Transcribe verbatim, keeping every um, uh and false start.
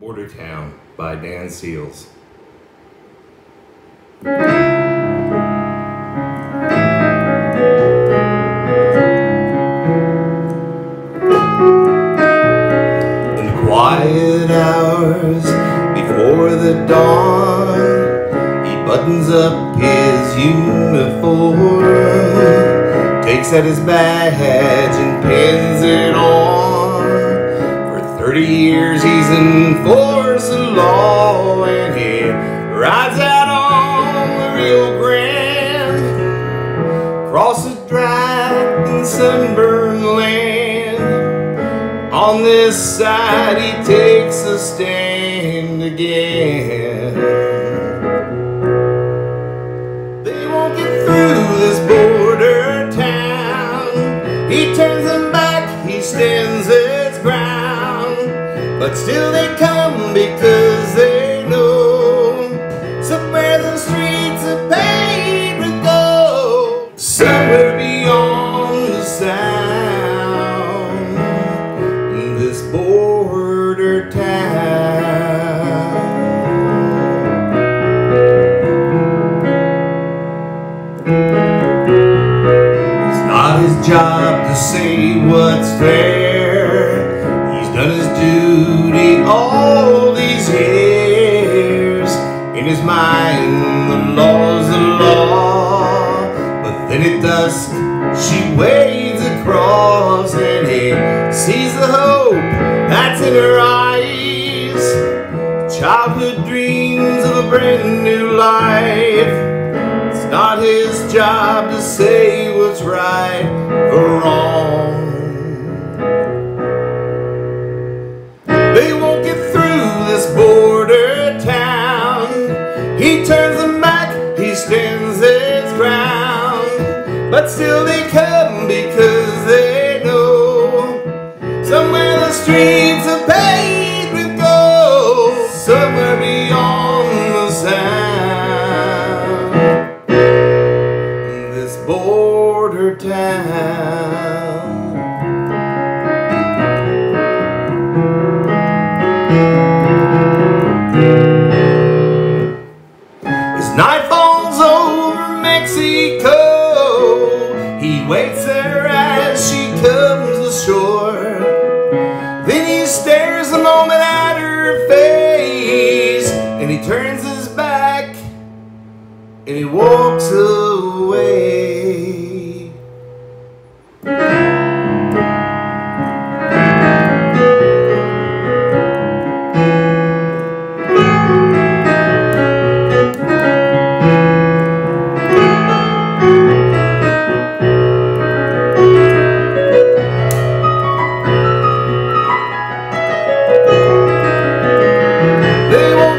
Border Town by Dan Seals. In the quiet hours before the dawn, he buttons up his uniform, takes out his badge and pins it on. thirty years he's enforced the law, and he rides out on the Rio Grande, across the dry and sunburned land. On this side he takes a stand again. They won't get through this border town. He turns them back, he stands his ground, but still they come because they know somewhere the streets are paved with gold, somewhere beyond the sound, this border town. It's not his job to say what's fair. He's done his duty all these years. In his mind, the law's the law. But then at dusk, she wades across, and he sees the hope that's in her eyes. Childhood dreams of a brand new life. It's not his job to say what's right or wrong. They won't get through this border town. He turns them back, he stands his ground, but still they come because they know somewhere the streets are paved with gold, somewhere beyond the sound, this border town. As night falls over Mexico, he waits there as she comes ashore. Then he stares a moment at her face, and he turns his back and he walks away. They won't